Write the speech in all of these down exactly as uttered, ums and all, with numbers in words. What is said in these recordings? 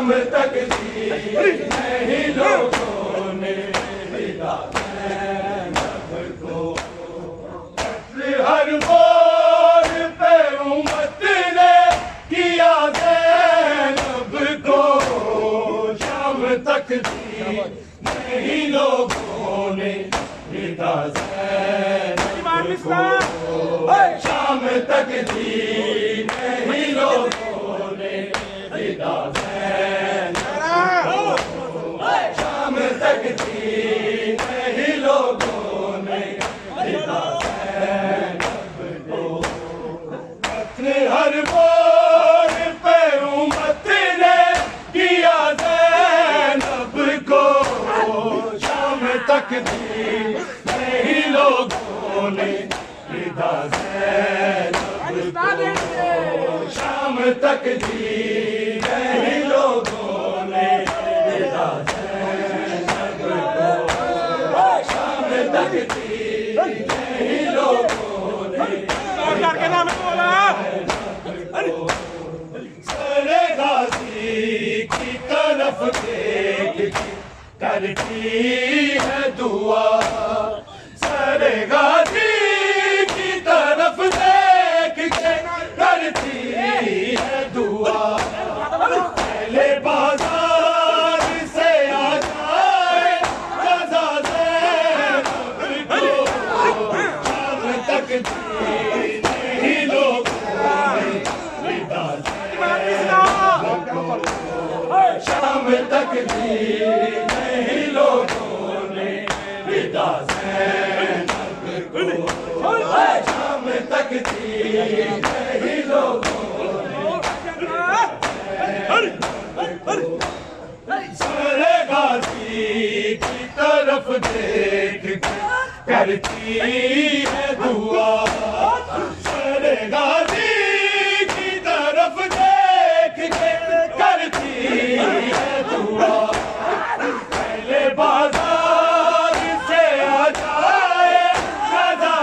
शाम तक दी नहीं लोगों ने विदा ज़ैनब को। हर बोर पे उम्मत ने किया ज़ैनब को, शाम तक दी नहीं लोगों ने विदा ज़ैनब को। शाम तक दी नहीं लोगों ने विदा ज़ैनब को। शाम तक दी नहीं लोगों ने विदा ज़ैनब को। हर बोर पे उम्मत ने किया ज़ैनब को, शाम तक दी नहीं लोगों ने विदा ज़ैनब को। शाम तक दी नहीं लोगों ने विदा ज़ैनब को। शाम तक दी नहीं लोगों ने विदा सरे गाज़ी की तरफ देख करती है दुआ। सरे गाज़ी की तरफ देख के करती है दुआ। पहले बाजार से आ जाए रज़ा ज़ैनब को, शाम तक दी नहीं लोगों ने विदा ज़ैनब को। शाम तक दी नहीं लोगों ने विदा ज़ैनब को। शाम तक दी नहीं लोगों ने सरे गाज़ी की तरफ देख करती है दुआ। सरे गाज़ी की तरफ देख के करती है दुआ। पहले बाजार से आ जाए रज़ा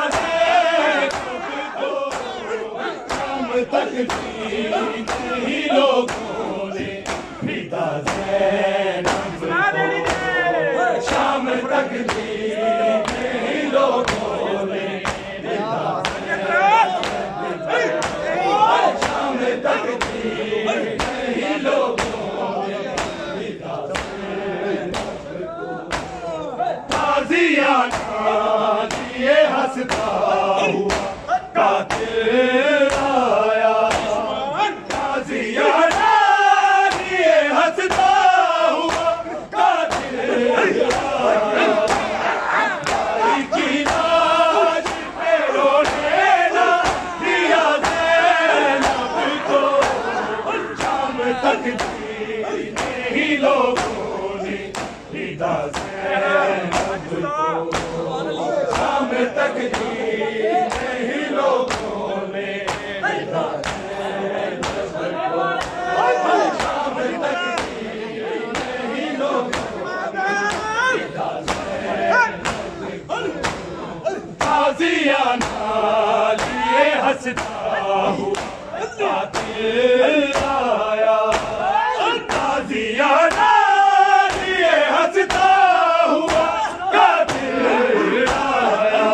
ज़ैनब को, शाम तक दी नहीं लोगों ने विदा ज़ैनब को। शाम तक दी नहीं लोगों ने विदा ज़ैनब को। शाम तक दी नहीं लोगों ने विदा ज़ैनब को। ताज़ियाना दिए हंसता हुआ कातिल आया। ताज़ियाना दिए हंसता हुआ कातिल आया। भाई की लाश पे रोने ना दिया ज़ैनब को, शाम तक दी नहीं लोगों ने विदा ज़ैनब को। शाम तक दी नहीं लोगों ने विदा ज़ैनब को। शाम तक दी नहीं लोगों ने विदा ज़ैनब को। ताज़ियाना लिए हंसता हुआ कातिल आया। ताज़ियाना लिए हंसता हुआ कातिल आया।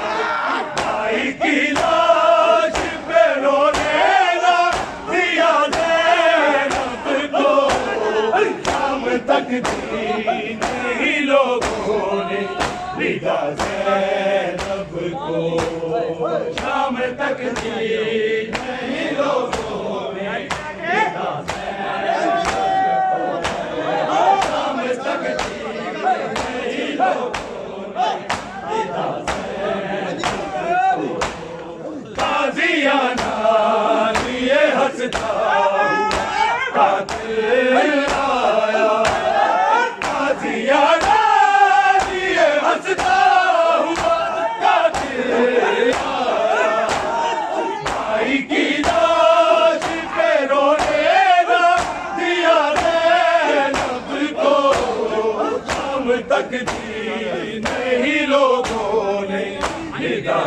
भाई की लाश पे रोने ना दिया ज़ैनब को, शाम तक दी नहीं लोगों ने विदा ज़ैनब को। शाम तक दी नहीं लोगों ने विदा ज़ैनब को। शाम तक दी नहीं लोगों ने विदा ज़ैनब को। ताज़ियाना लिए हंसता हुआ कातिल आया। ताज़ियाना लिए हंसता हुआ कातिल आया। भाई की लाश पे रोने ना दिया ज़ैनब को, शाम तक दी नहीं लोगों ने विदा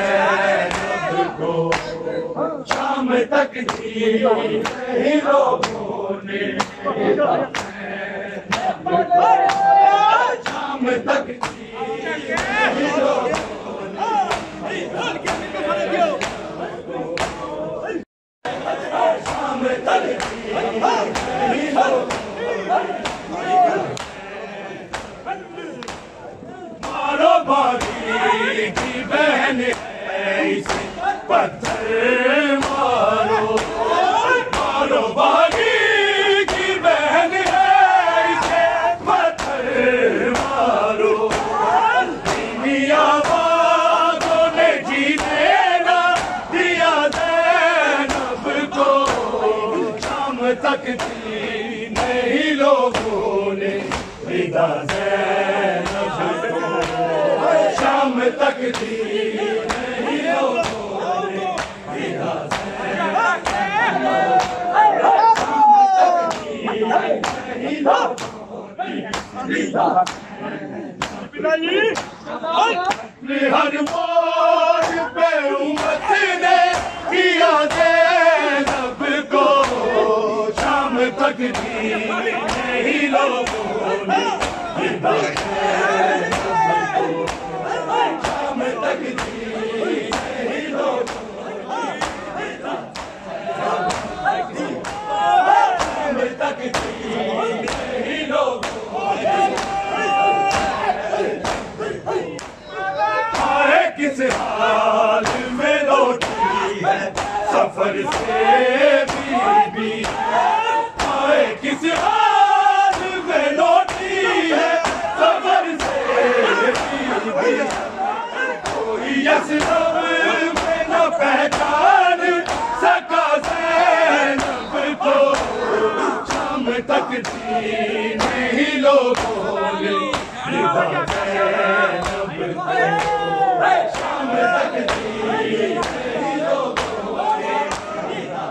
ज़ैनब को। शाम तक दी नहीं लोगों ने शाम तक मारो बागी की बहन ऐसे पत्थर मारो, मारो बागी की बहन ऐसे पत्थर मारो। दुनिया वालों ने जीने ना दिया ज़ैनब को, शाम तक जी नहीं लोगों ने विदा ज़ैनब को, शाम तक जी नहीं लोगों ने विदा ज़ैनब हर मोड़ पे उम्मत ने किया ज़ैनब को, शाम तक जी नहीं लोगों ने विदा ज़ैनब को, शाम तक जी नहीं लोगों ने विदा शाम तक जी नहीं लोगों ने आए किस हाल में लौटी है सफर से बीबी, आए किस हाल में लौटी है सफर से बीबी। कोई यसरब में न पहचान सका ज़ैनब को, शाम तक जी नहीं लोगों ने विदा ज़ैनब को, शाम तक जी नहीं लोगों ने विदा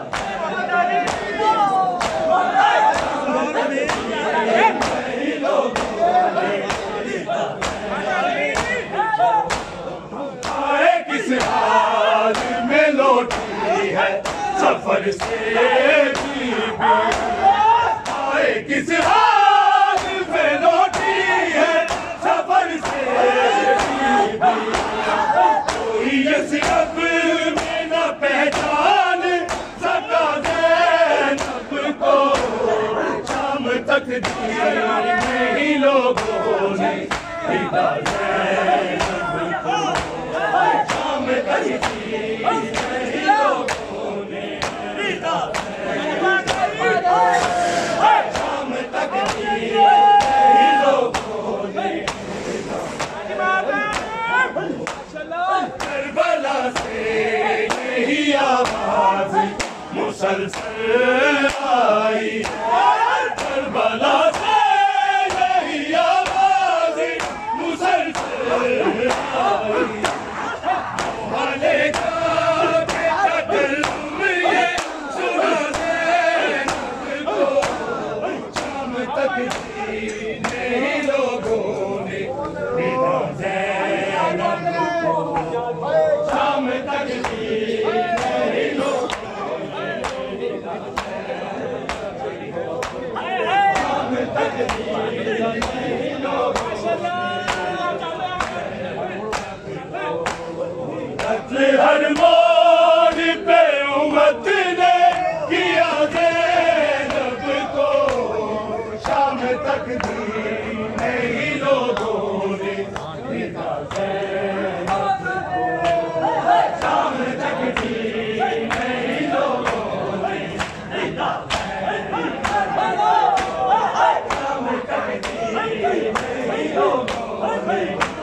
शाम तक जी नहीं लोगों ने विदा। आए किस हाल में लौटी है सफर से बीबी, आए किस हाल में लौटी है सफर से बीबी। कोई यसरब में न पहचान सका ज़ैनब को, शाम तक जी नहीं लोगों ने विदा ज़ैनब को, शाम तक जी नहीं लोगों ने विदा शाम तक जी नहीं लोगों ने करबला से यही आवाज मुसलसल आई, करबला से यही आवाज मुसलसल आई। वाले जाके तकल्लुम ये सुना ज़ैनब को, शाम तक जी नहीं लोगों ने विदा ज़ैनब को, शाम तक जी नहीं लोगों ने विदा शाम तक जी नहीं लोगों ने हर मोड़ पे उम्मत ने किया ज़ैनब को, शाम तक जी नहीं लोगों ने विदा ज़ैनब को, शाम तक जी नहीं लोगों ने विदा शाम तक जी नहीं लोगों ने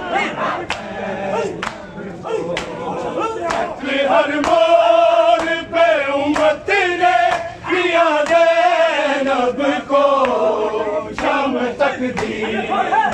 हर मोड़ पे उम्मत ने किया ज़ैनब को, शाम तक जी